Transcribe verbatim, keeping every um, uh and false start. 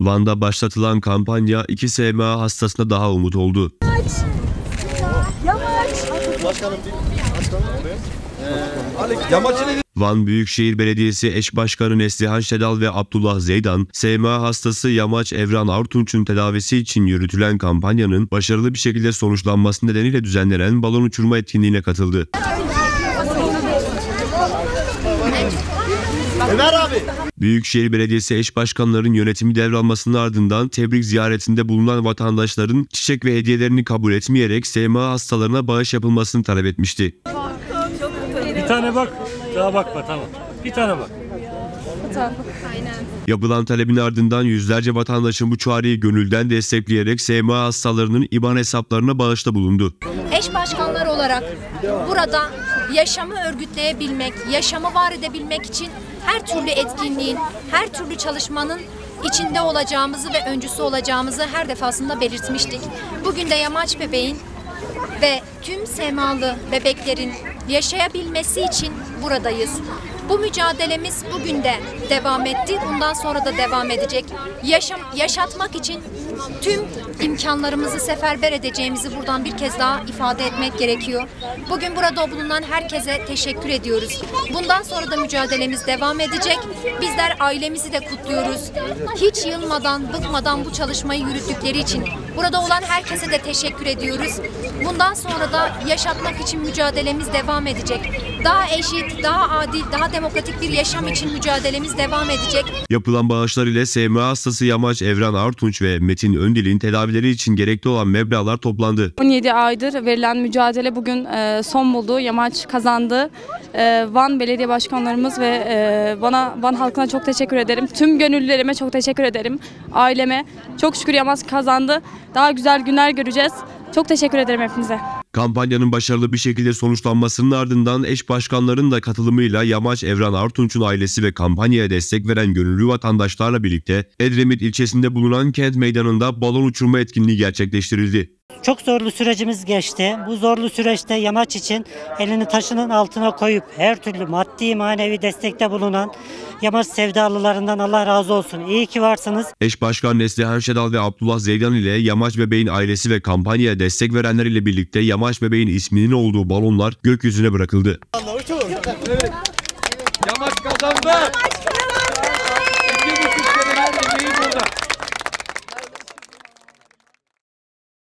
Van'da başlatılan kampanya iki S M A hastasına daha umut oldu. Yavaş. Yavaş. Başkanım, başkanım. Ee, Van Büyükşehir Belediyesi Eş Başkanı Neslihan Şedal ve Abdullah Zeydan, S M A hastası Yamaç Evran Artunç'un tedavisi için yürütülen kampanyanın başarılı bir şekilde sonuçlanması nedeniyle düzenlenen balon uçurma etkinliğine katıldı. Ömer abi. Büyükşehir Belediyesi eş başkanlarının yönetimi devralmasının ardından tebrik ziyaretinde bulunan vatandaşların çiçek ve hediyelerini kabul etmeyerek S M A hastalarına bağış yapılmasını talep etmişti. Bir tane bak, daha bakma tamam. Bir tane bak. Tamam. Aynen. Yapılan talebin ardından yüzlerce vatandaşın bu çağrıyı gönülden destekleyerek S M A hastalarının İBAN hesaplarına bağışta bulundu. Eş başkanlar olarak burada yaşamı örgütleyebilmek, yaşamı var edebilmek için her türlü etkinliğin, her türlü çalışmanın içinde olacağımızı ve öncüsü olacağımızı her defasında belirtmiştik. Bugün de Yamaç bebeğin ve tüm S M A'lı bebeklerin yaşayabilmesi için buradayız. Bu mücadelemiz bugün de devam etti, bundan sonra da devam edecek. Yaşam, yaşatmak için tüm imkanlarımızı seferber edeceğimizi buradan bir kez daha ifade etmek gerekiyor. Bugün burada bulunan herkese teşekkür ediyoruz. Bundan sonra da mücadelemiz devam edecek. Bizler ailemizi de kutluyoruz. Hiç yılmadan, bıkmadan bu çalışmayı yürüttükleri için burada olan herkese de teşekkür ediyoruz. Bundan sonra da yaşatmak için mücadelemiz devam edecek. Daha eşit, daha adil, daha demokratik bir yaşam için mücadelemiz devam edecek. Yapılan bağışlar ile S M A hastası Yamaç Evran Artunç ve Metin Öndil'in tedavileri için gerekli olan meblağlar toplandı. on yedi aydır verilen mücadele bugün e, son buldu. Yamaç kazandı. E, Van Belediye Başkanlarımız ve e, bana Van halkına çok teşekkür ederim. Tüm gönüllülerime çok teşekkür ederim. Aileme. Çok şükür Yamaç kazandı. Daha güzel günler göreceğiz. Çok teşekkür ederim hepinize. Kampanyanın başarılı bir şekilde sonuçlanmasının ardından eş başkanların da katılımıyla Yamaç Evran Artunç'un ailesi ve kampanyaya destek veren gönüllü vatandaşlarla birlikte Edremit ilçesinde bulunan kent meydanında balon uçurma etkinliği gerçekleştirildi. Çok zorlu sürecimiz geçti. Bu zorlu süreçte Yamaç için elini taşının altına koyup her türlü maddi manevi destekte bulunan Yamaç sevdalılarından Allah razı olsun. İyi ki varsınız. Eş Başkan Neslihan Şedal ve Abdullah Zeydan ile Yamaç bebeğin ailesi ve kampanyaya destek verenler ile birlikte Yamaç bebeğin isminin olduğu balonlar gökyüzüne bırakıldı. Yamaç kazandı.